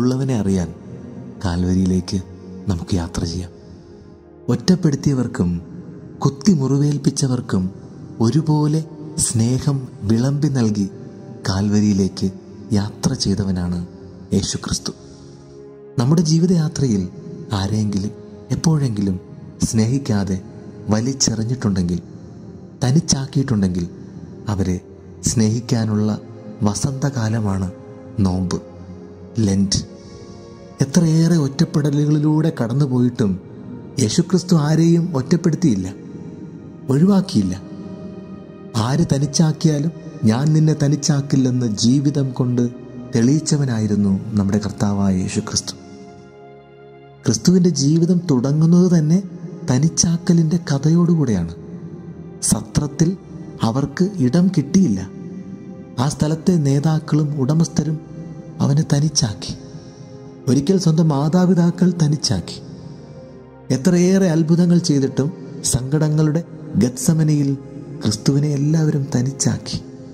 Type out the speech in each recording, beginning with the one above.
മറ്റുള്ളവനെ അറിയാൻ കാൽവരിയിലേക്ക് നമുക്ക് യാത്ര ചെയ്യാം. ഒറ്റപ്പെടുത്തിയവർക്കും കുത്തി മുറിവേൽപ്പിച്ചവർക്കും ഒരുപോലെ സ്നേഹം വിളമ്പി നൽകി കാൽവരിയിലേക്ക് യാത്ര ചെയ്തവനാണ് യേശുക്രിസ്തു. നമ്മുടെ ജീവിതയാത്രയിൽ ആരെങ്കിലും എപ്പോഴെങ്കിലും സ്നേഹിക്കാതെ വലിച്ചെറിഞ്ഞിട്ടുണ്ടെങ്കിൽ, തനിച്ചാക്കിയിട്ടുണ്ടെങ്കിൽ, അവരെ സ്നേഹിക്കാനുള്ള വസന്തകാലമാണ് നോമ്പ്, ലെന്റ്. എത്രയേറെ ഒറ്റപ്പെടലുകളിലൂടെ കടന്നുപോയിട്ടും യേശുക്രിസ്തു ആരെയും ഒറ്റപ്പെടുത്തിയില്ല, ഒഴിവാക്കിയില്ല. ആര് തനിച്ചാക്കിയാലും ഞാൻ നിന്നെ തനിച്ചാക്കില്ലെന്ന് ജീവിതം കൊണ്ട് തെളിയിച്ചവനായിരുന്നു നമ്മുടെ കർത്താവായ യേശുക്രിസ്തു. ക്രിസ്തുവിൻ്റെ ജീവിതം തുടങ്ങുന്നത് തന്നെ തനിച്ചാക്കലിൻ്റെ കഥയോടുകൂടെയാണ്. സത്രത്തിൽ അവർക്ക് ഇടം കിട്ടിയില്ല. ആ സ്ഥലത്തെ നേതാക്കളും ഉടമസ്ഥരും അവനെ തനിച്ചാക്കി. ഒരിക്കൽ സ്വന്തം മാതാപിതാക്കൾ തനിച്ചാക്കി. എത്രയേറെ അത്ഭുതങ്ങൾ ചെയ്തിട്ടും സങ്കടങ്ങളുടെ ഗത്സമനയിൽ ക്രിസ്തുവിനെ എല്ലാവരും തനിച്ചാക്കി.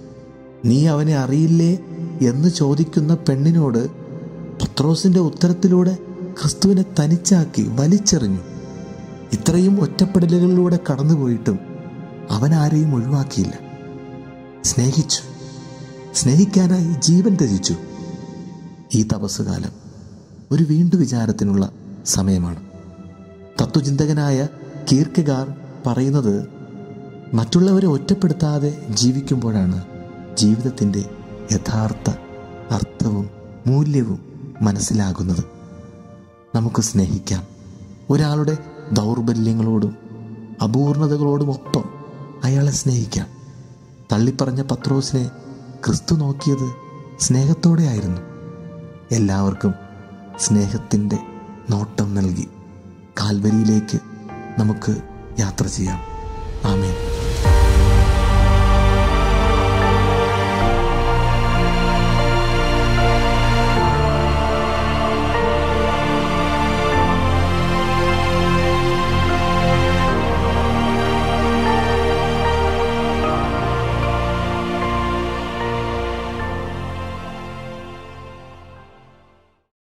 നീ അവനെ അറിയില്ലേ എന്ന് ചോദിക്കുന്ന പെണ്ണിനോട് പത്രോസിൻ്റെ ഉത്തരത്തിലൂടെ ക്രിസ്തുവിനെ തനിച്ചാക്കി, വലിച്ചെറിഞ്ഞു. ഇത്രയും ഒറ്റപ്പെടലുകളിലൂടെ കടന്നുപോയിട്ടും അവൻ ആരെയും ഒഴിവാക്കിയില്ല. സ്നേഹിച്ചു, സ്നേഹിക്കാനായി ജീവൻ ത്യജിച്ചു. ഈ തപസ്സുകാലം ഒരു വീണ്ടു വിചാരത്തിനുള്ള സമയമാണ്. തത്വചിന്തകനായ കീർക്കെഗാർ പറയുന്നത്, മറ്റുള്ളവരെ ഒറ്റപ്പെടുത്താതെ ജീവിക്കുമ്പോഴാണ് ജീവിതത്തിൻ്റെ യഥാർത്ഥ അർത്ഥവും മൂല്യവും മനസ്സിലാകുന്നത്. നമുക്ക് സ്നേഹിക്കാം. ഒരാളുടെ ദൗർബല്യങ്ങളോടും അപൂർണതകളോടുമൊപ്പം അയാളെ സ്നേഹിക്കാം. തള്ളിപ്പറഞ്ഞ പത്രോസിനെ ക്രിസ്തു നോക്കിയത് സ്നേഹത്തോടെയായിരുന്നു. എല്ലാവർക്കും സ്നേഹത്തിൻ്റെ നോട്ടം നൽകി കാൽവരിയിലേക്ക് നമുക്ക് യാത്ര ചെയ്യാം.